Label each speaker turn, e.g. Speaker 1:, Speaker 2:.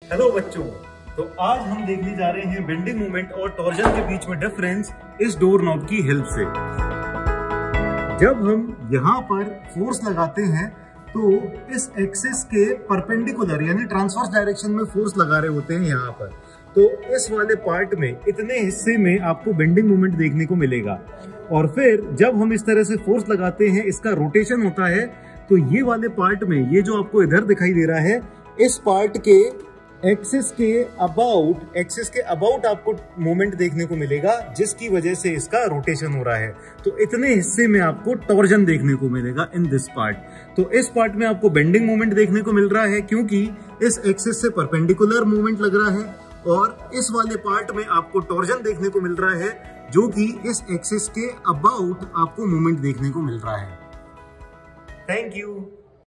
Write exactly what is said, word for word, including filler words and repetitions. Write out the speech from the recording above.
Speaker 1: Hello बच्चों, तो आज हम देखने जा रहे हैं बेंडिंग मोमेंट और टॉर्जन के बीच में डिफरेंस इस डोर नॉब की हेल्प से। जब हम यहाँ पर फोर्स लगाते हैं तो इस एक्सिस के परपेंडिकुलर यानी ट्रांसवर्स डायरेक्शन में फोर्स लगा रहे होते हैं यहाँ पर, तो इस वाले पार्ट में इतने हिस्से में आपको बेंडिंग मोमेंट देखने को मिलेगा। और फिर जब हम इस तरह से फोर्स लगाते हैं, इसका रोटेशन होता है, तो ये वाले पार्ट में ये जो आपको इधर दिखाई दे रहा है, इस पार्ट के एक्सिस के अबाउट एक्सिस के अबाउट आपको मोमेंट देखने को मिलेगा, जिसकी वजह से इसका रोटेशन हो रहा है। तो इतने हिस्से में आपको टॉर्जन देखने को मिलेगा इन दिस पार्ट। तो इस पार्ट में आपको बेंडिंग मोमेंट देखने को मिल रहा है क्योंकि इस एक्सिस से परपेंडिकुलर मूवमेंट लग रहा है, और इस वाले पार्ट में आपको टॉर्जन देखने को मिल रहा है जो कि इस एक्सिस के अबाउट आपको मूवमेंट देखने को मिल रहा है। Thank you.